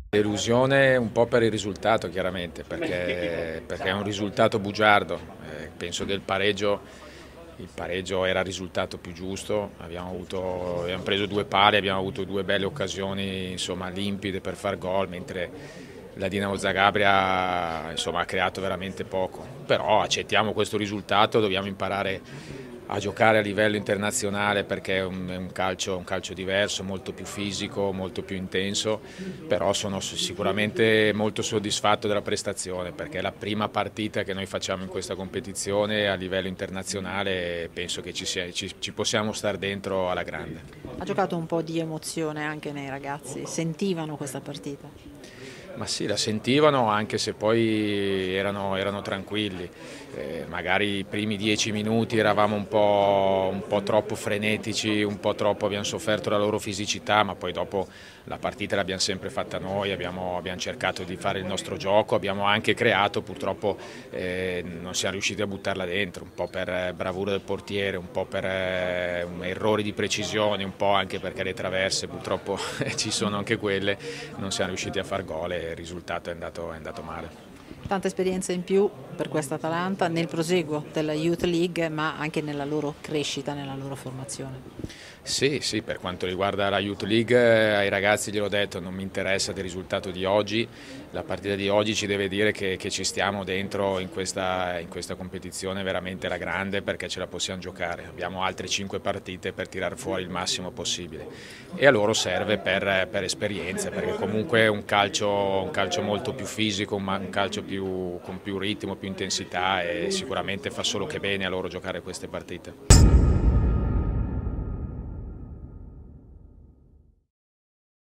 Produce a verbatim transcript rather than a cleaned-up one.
Delusione un po' per il risultato chiaramente, perché, perché è un risultato bugiardo. Eh, penso che il pareggio, il pareggio era il risultato più giusto, abbiamo, avuto, abbiamo preso due pali, abbiamo avuto due belle occasioni insomma, limpide per far gol, mentre la Dinamo Zagabria insomma, ha creato veramente poco. Però accettiamo questo risultato, dobbiamo imparare a giocare a livello internazionale perché è un, è un, calcio, un calcio diverso, molto più fisico, molto più intenso, però sono sicuramente molto soddisfatto della prestazione perché è la prima partita che noi facciamo in questa competizione a livello internazionale e penso che ci, sia, ci, ci possiamo stare dentro alla grande. Ha giocato un po' di emozione anche nei ragazzi, sentivano questa partita? Ma sì, la sentivano anche se poi erano, erano tranquilli, eh, magari i primi dieci minuti eravamo un po', un po' troppo frenetici, un po' troppo abbiamo sofferto la loro fisicità, ma poi dopo la partita l'abbiamo sempre fatta noi, abbiamo, abbiamo cercato di fare il nostro gioco, abbiamo anche creato, purtroppo eh, non siamo riusciti a buttarla dentro, un po' per bravura del portiere, un po' per eh, errori di precisione, un po' anche perché le traverse purtroppo ci sono anche quelle, non siamo riusciti a far gol e il risultato è andato, è andato male. Tanta esperienza in più per questa Atalanta nel proseguo della Youth League, ma anche nella loro crescita, nella loro formazione. Sì, sì, per quanto riguarda la Youth League, eh, ai ragazzi gliel'ho detto, non mi interessa del risultato di oggi, la partita di oggi ci deve dire che, che ci stiamo dentro in questa, in questa competizione veramente alla grande perché ce la possiamo giocare, abbiamo altre cinque partite per tirare fuori il massimo possibile e a loro serve per, per esperienza perché comunque è un calcio, un calcio molto più fisico, un calcio più, con più ritmo, più intensità e sicuramente fa solo che bene a loro giocare queste partite.